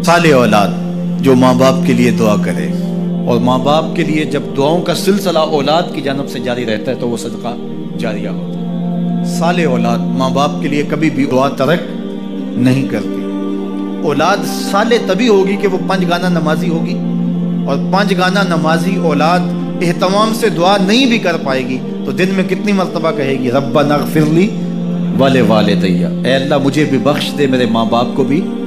साले औलाद जो माँ बाप के लिए दुआ करे, और माँ बाप के लिए जब दुआओं का सिलसिला औलाद की जानब से जारी रहता है तो वो सदका जारिया होता है। साले औलाद माँ बाप के लिए कभी भी दुआ तरक नहीं करती। औलाद साले तभी होगी कि वो 5 गाना नमाजी होगी, और 5 गाना नमाजी औलाद एहतमाम से दुआ नहीं भी कर पाएगी तो दिन में कितनी मरतबा कहेगी रब्बना ग़फ़िरली वाले वालिदैया, ऐ अल्लाह मुझे भी बख्श दे, मेरे माँ बाप को भी